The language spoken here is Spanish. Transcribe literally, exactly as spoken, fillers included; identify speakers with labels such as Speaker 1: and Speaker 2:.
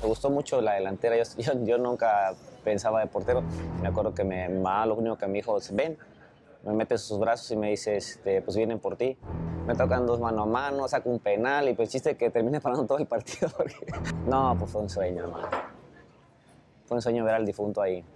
Speaker 1: Me gustó mucho la delantera, yo, yo, yo nunca pensaba de portero. Me acuerdo que me, mi mamá lo único que me dijo es, ven, me mete sus brazos y me dice, este, pues vienen por ti. Me tocan dos mano a mano, saco un penal y pues chiste que terminé parando todo el partido. Porque... No, pues fue un sueño, hermano. Fue un sueño ver al difunto ahí.